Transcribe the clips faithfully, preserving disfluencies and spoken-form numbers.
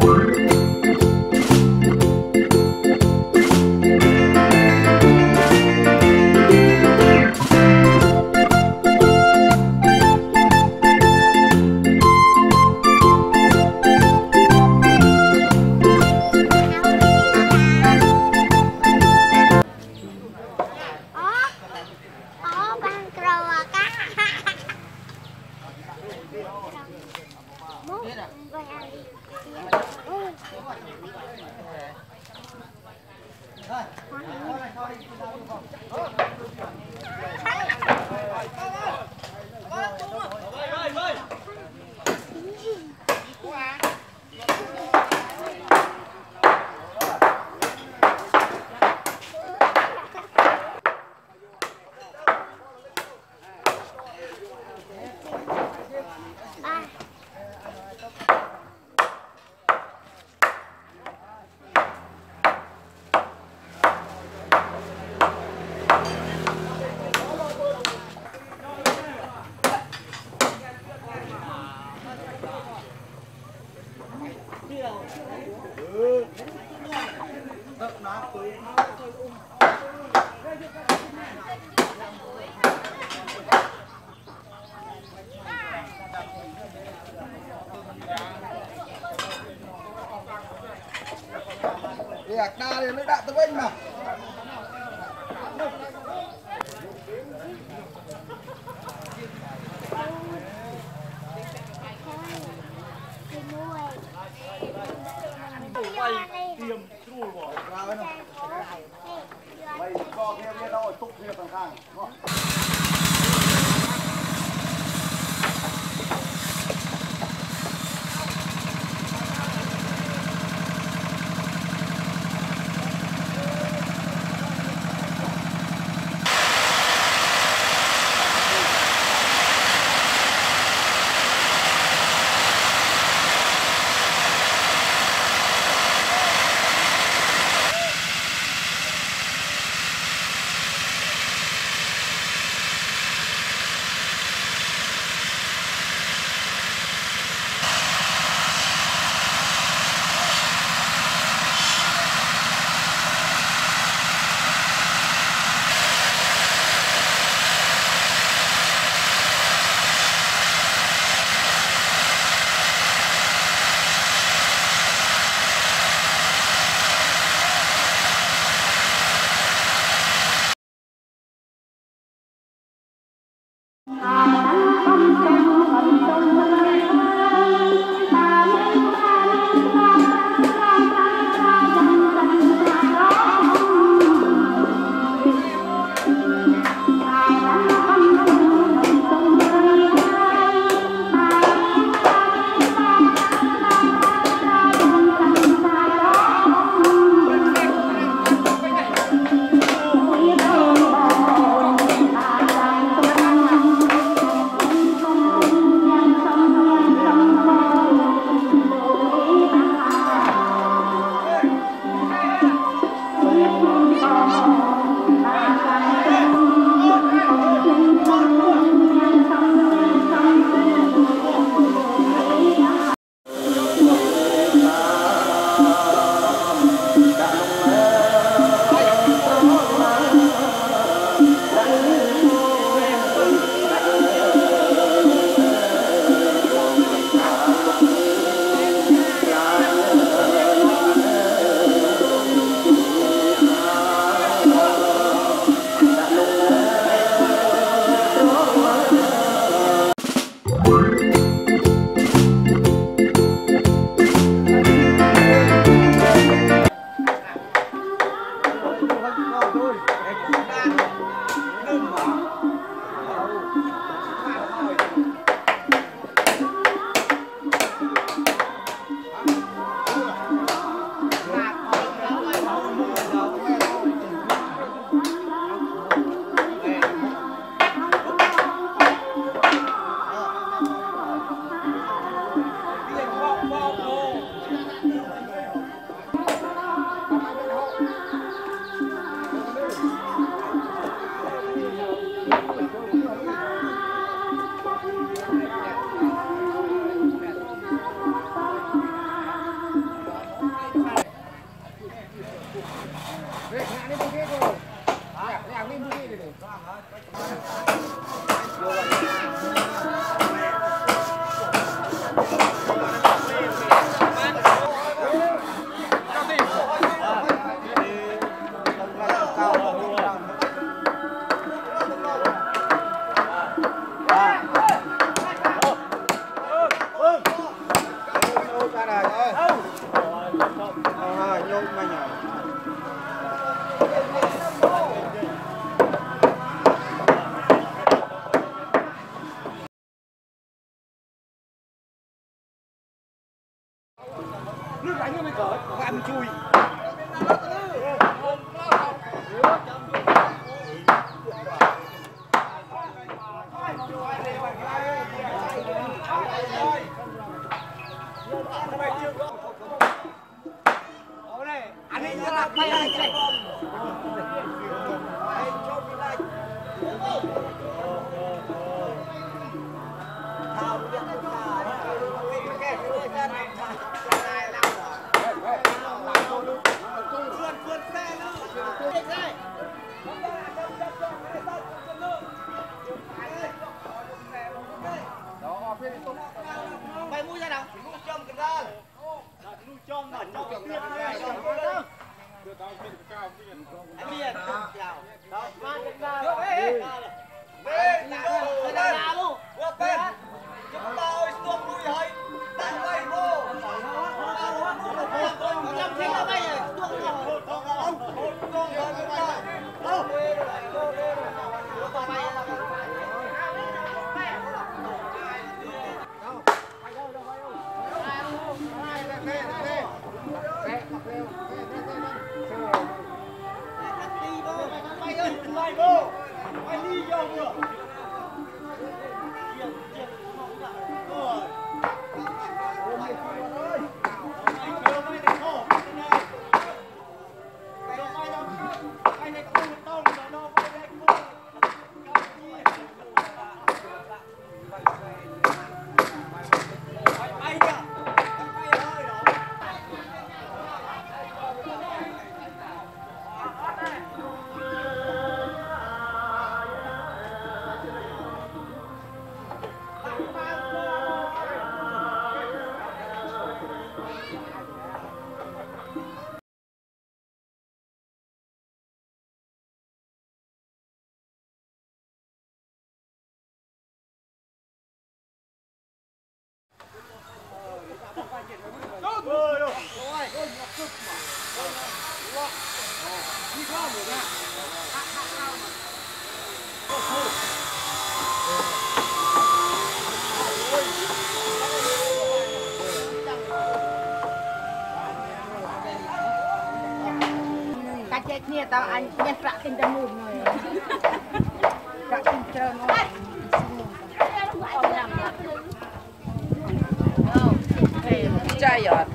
Việc đa thì mới đạt tới bên mà. Mày co kia kia đâu rồi túc kia thằng Khang. ra đời ơi. Ờ, nhung mà nhở. Nước đánh cho mình cởi, và mình chui. Anh ấy là tay anh này. Mày mua ra nào? Mua chôm cái ra. Mua chôm mà cho cái tiền này. Anh Miền, chào. Đó, mang cái ra. Ê, ê. Ê, ra luôn. Qua bên. Chúng ta ơi, xuống lui hơi. Tặng bay vô. Trong thế là bay rồi. Tuông rồi. Ông, tuông rồi. Đâu? Bay là mày vô, mày đi vô vừa. Chuyện chuyện không lại. Rồi. Mày ơi. Mày kêu mày này khổ thế này. Mày mày đâu. Mày này có một tông nó nó mày này khổ. Mày bay kìa. Mày ơi đó. Chết nè tao anh nhặt rạ kinh tâm mùm rồi rạ kinh trơn rồi chạy rồi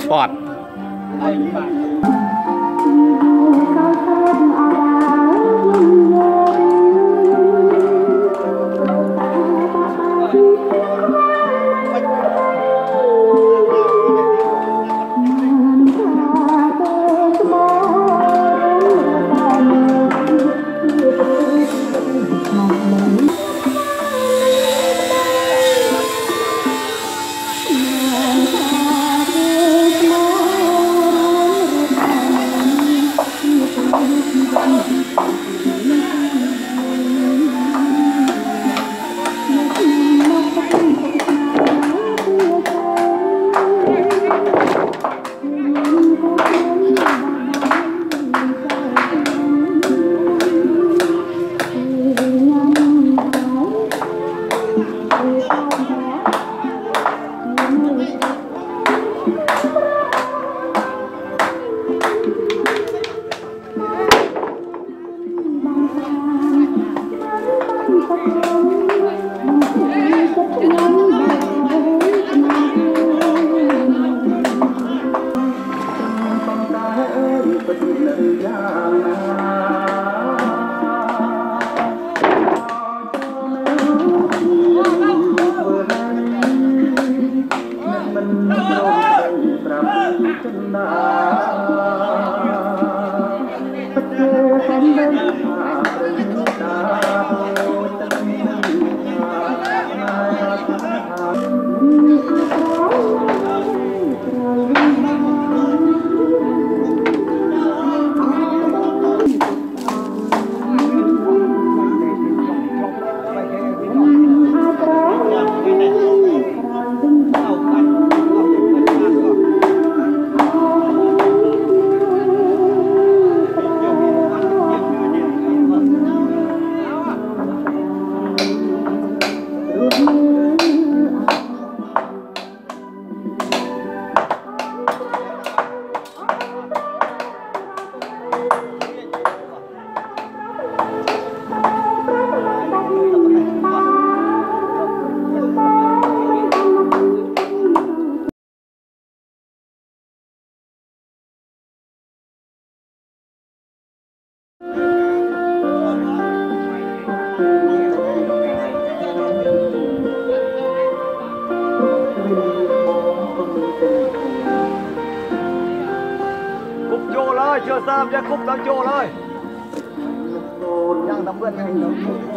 sport. Chưa sao cho khúc tao chỗ thôi. Yang tầm vươn này.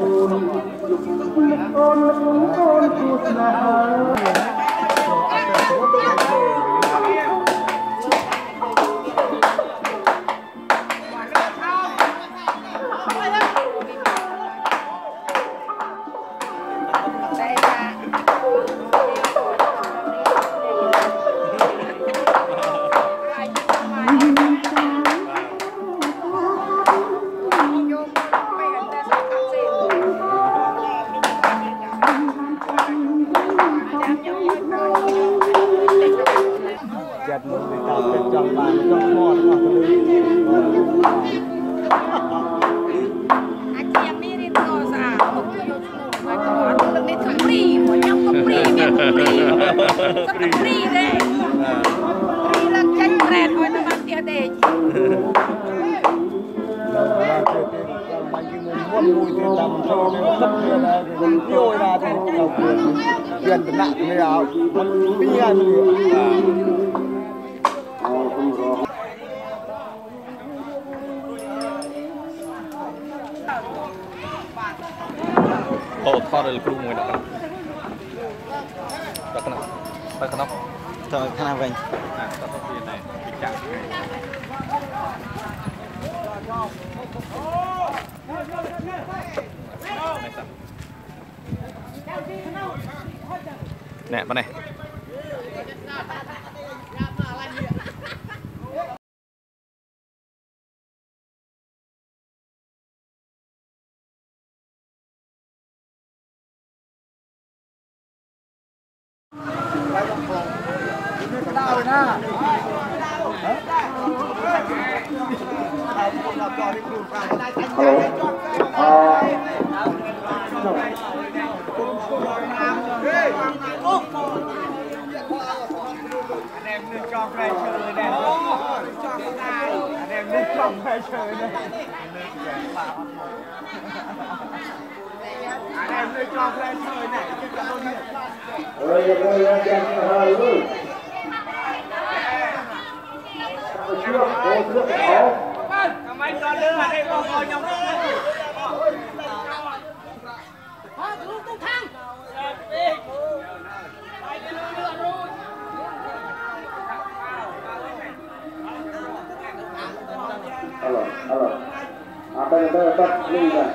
Oh, thought it'll prove more. Đặt cái nào? Đặt cái nào? Thôi, cái nào vậy? À, đặt cái gì này? Bị chạm. Nè, bên này. Hello. em nước trong đây chơi này anh em nước trong đây chơi này anh em nước trong đây chơi này rồi rồi rồi rồi rồi chưa có nước có mấy con lứa ở đây có coi nhau alo alo apa yang kita dapat ini kan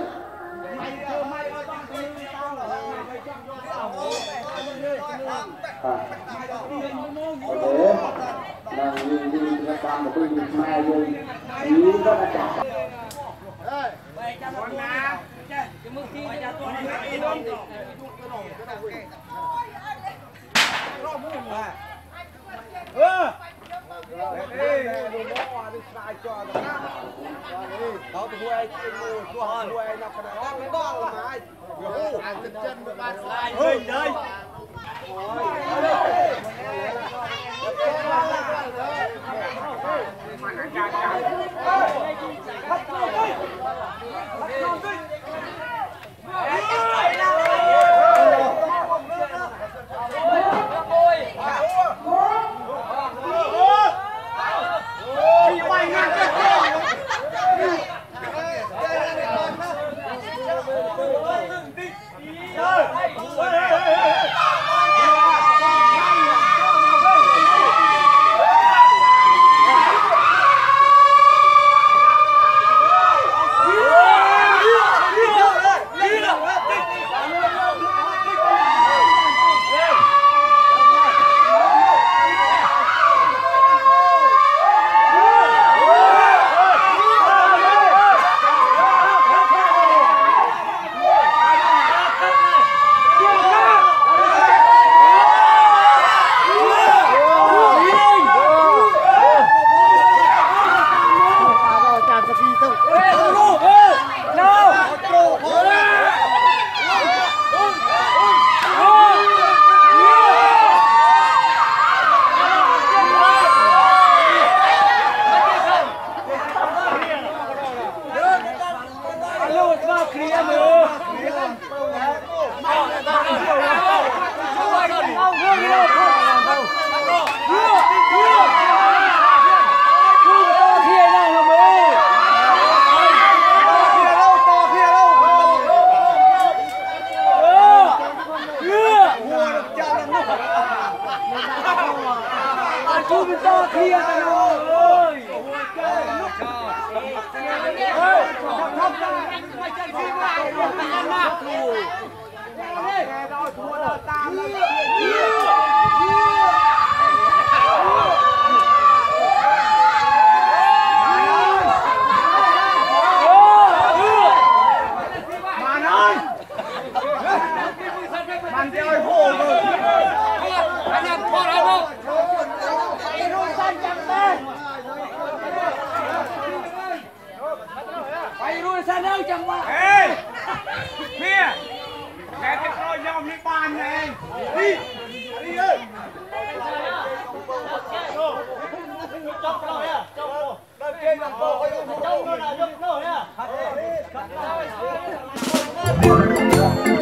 oke nah ini ini kita mau pergi mai rồi ini có đã chặt đó tụi ai tụi họ tụi ai nạp cái đó cái đó mà ai chân chân với ba slide mình đây Hãy subscribe cho kênh Ghiền Mì Gõ để không bỏ lỡ những video hấp dẫn.